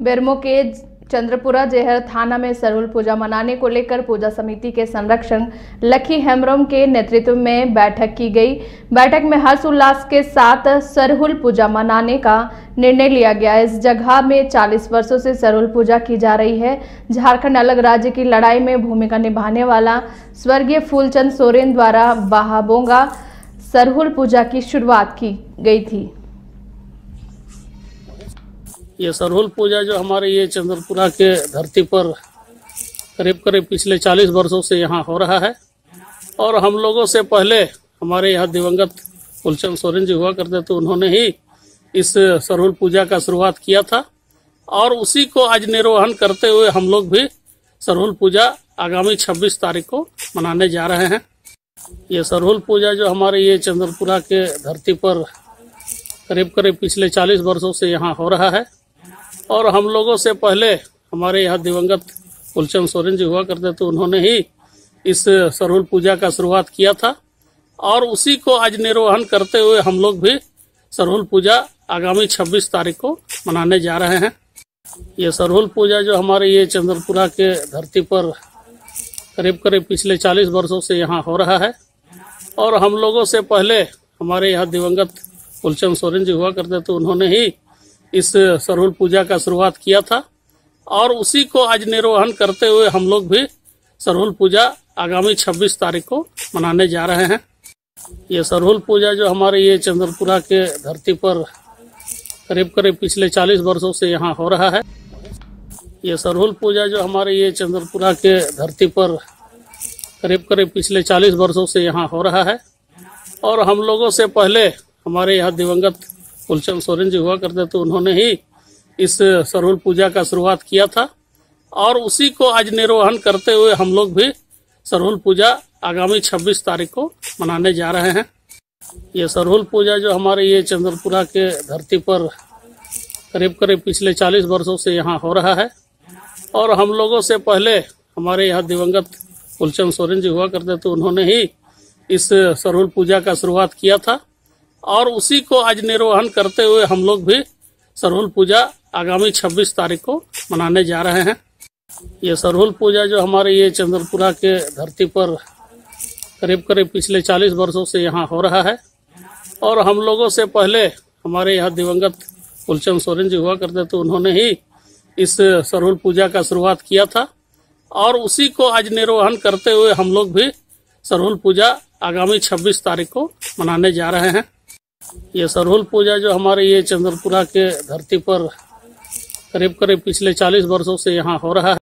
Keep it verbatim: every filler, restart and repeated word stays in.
बेरमो के चंद्रपुरा जेहर थाना में सरहुल पूजा मनाने को लेकर पूजा समिति के संरक्षक लखी हेम्ब्रम के नेतृत्व में बैठक की गई। बैठक में हर्ष उल्लास के साथ सरहुल पूजा मनाने का निर्णय लिया गया। इस जगह में चालीस वर्षों से सरहुल पूजा की जा रही है। झारखंड अलग राज्य की लड़ाई में भूमिका निभाने वाला स्वर्गीय फूलचंद सोरेन द्वारा बहाबोंगा सरहुल पूजा की शुरुआत की गई थी। ये सरहुल पूजा जो हमारे ये चंद्रपुरा के धरती पर करीब करीब पिछले चालीस वर्षों से यहाँ हो रहा है और हम लोगों से पहले हमारे यहाँ दिवंगत फूलचंद सोरेन जी हुआ करते थे, उन्होंने ही इस सरहुल पूजा का शुरुआत किया था और उसी को आज निर्वहन करते हुए हम लोग भी सरहुल पूजा आगामी छब्बीस तारीख को मनाने जा रहे हैं। ये सरहुल पूजा जो हमारे ये चंद्रपुरा के धरती पर करीब करीब पिछले चालीस वर्षों से यहाँ हो रहा है और हम लोगों से पहले हमारे यहाँ दिवंगत फूलचंद सोरेन जी हुआ करते थे, उन्होंने ही इस सरहुल पूजा का शुरुआत किया था और उसी को आज निर्वहन करते हुए हम लोग भी सरहुल पूजा आगामी छब्बीस तारीख को मनाने जा रहे हैं। ये सरहुल पूजा जो हमारे ये चंद्रपुरा के धरती पर करीब करीब पिछले चालीस वर्षों से यहाँ हो रहा है और हम लोगों से पहले हमारे यहाँ दिवंगत फूलचंद सोरेन जी हुआ करते थे, उन्होंने ही इस सरहुल पूजा का शुरुआत किया था और उसी को आज निर्वहन करते हुए हम लोग भी सरहुल पूजा आगामी छब्बीस तारीख को मनाने जा रहे हैं। ये सरहुल पूजा जो हमारे ये चंद्रपुरा के धरती पर करीब करीब पिछले चालीस वर्षों से यहाँ हो रहा है। ये सरहुल पूजा जो हमारे ये चंद्रपुरा के धरती पर करीब करीब पिछले चालीस वर्षों से यहाँ हो रहा है और हम लोगों से पहले हमारे यहाँ दिवंगत फूलचंद सोरेन जी हुआ करते थे, उन्होंने ही इस सरहुल पूजा का शुरुआत किया था और उसी को आज निर्वहन करते हुए हम लोग भी सरहुल पूजा आगामी छब्बीस तारीख को मनाने जा रहे हैं। ये सरहुल पूजा जो हमारे ये चंद्रपुरा के धरती पर करीब करीब पिछले चालीस वर्षों से यहाँ हो रहा है और हम लोगों से पहले हमारे यहाँ दिवंगत फूलचंद सोरेन जी हुआ करते थे, उन्होंने ही इस सरहुल पूजा का शुरुआत किया था और उसी को आज निर्वहन करते हुए हम लोग भी सरहुल पूजा आगामी छब्बीस तारीख को मनाने जा रहे हैं। ये सरहुल पूजा जो हमारे ये चंद्रपुरा के धरती पर करीब करीब पिछले चालीस वर्षों से यहाँ हो रहा है और हम लोगों से पहले हमारे यहाँ दिवंगत फूलचंद सोरेन जी हुआ करते थे, उन्होंने ही इस सरहुल पूजा का शुरुआत किया था और उसी को आज निर्वहन करते हुए हम लोग भी सरहुल पूजा आगामी छब्बीस तारीख को मनाने जा रहे हैं। ये सरहुल पूजा जो हमारे ये चंद्रपुरा के धरती पर करीब करीब पिछले चालीस वर्षों से यहाँ हो रहा है।